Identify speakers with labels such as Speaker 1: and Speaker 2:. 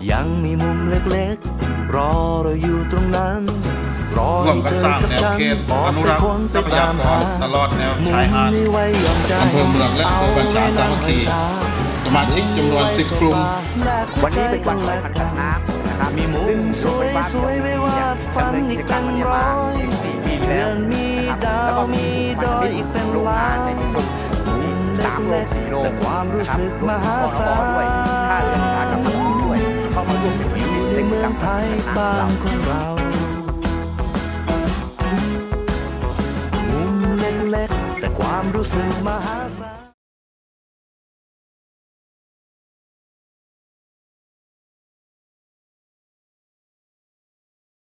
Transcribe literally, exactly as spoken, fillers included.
Speaker 1: ยังมีมุมเล็กๆรอเราอยู่ตรงนั้นรอให้เธอกับฉันอนุรักษ์ทรัพยากรตลอดแนวชายหาดอำเภอเมืองและอำเภอบัญชาสามัคคีสมาชิกจำนวนสิบกลุ่ม
Speaker 2: วันนี้เป็นวันสำคัญของน้ำนะครับซึ่งโรงไฟฟ้าที่เราเนี่ยดำเนินกิจกรรมมันมาสิบสี่ปีแล้วนะครับแล้วก็มีมันเป็นโรงงานในกลุ่มสามโรงสี่โรงนะครับรวมถึงปตท.ด้วยท่าเรืออุตสาหกรรมด้วยเข้ามาร่วมเป็นกิจกรรมของเรา
Speaker 1: มุมเล็กๆแต่ความรู้สึกมหาศาล